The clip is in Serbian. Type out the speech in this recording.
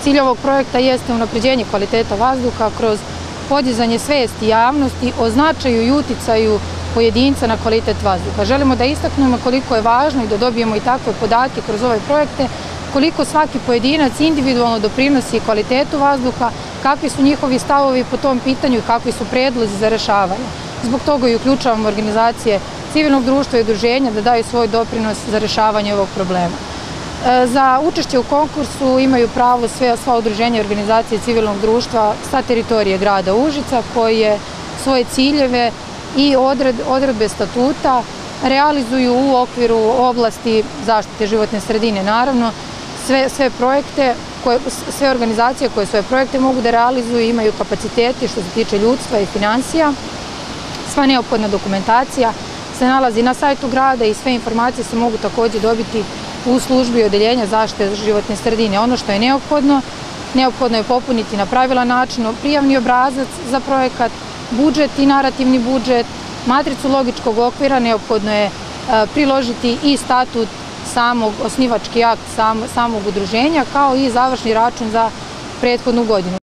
Cilj ovog projekta jeste unapređenje kvaliteta vazduha kroz podizanje svesti javnosti o značaju i uticaju pojedinca na kvalitet vazduha. Želimo da istaknemo koliko je važno i da dobijemo i takve podatke kroz ove projekte, koliko svaki pojedinac individualno doprinosi kvalitetu vazduha, kakvi su njihovi stavovi po tom pitanju i kakvi su predlozi za rešavanje. Zbog toga i uključavamo organizacije civilnog društva i udruženja da daju svoj doprinos za rešavanje ovog problema. Za učešće u konkursu imaju pravo sva udruženja i organizacije civilnog društva sa teritorije grada Užica, koje svoje ciljeve i odredbe statuta realizuju u okviru oblasti zaštite životne sredine. Naravno, sve organizacije koje svoje projekte mogu da realizuju imaju kapaciteti što se tiče ljudstva i finansija. Sva neophodna dokumentacija se nalazi na sajtu grada i sve informacije se mogu takođe dobiti u službi odeljenja zaštite životne sredine. Ono što je neophodno je popuniti na pravilan način prijavni obrazac za projekat, budžet i narativni budžet, matricu logičkog okvira, neophodno je priložiti i statut osnivački akt samog udruženja, kao i završni račun za prethodnu godinu.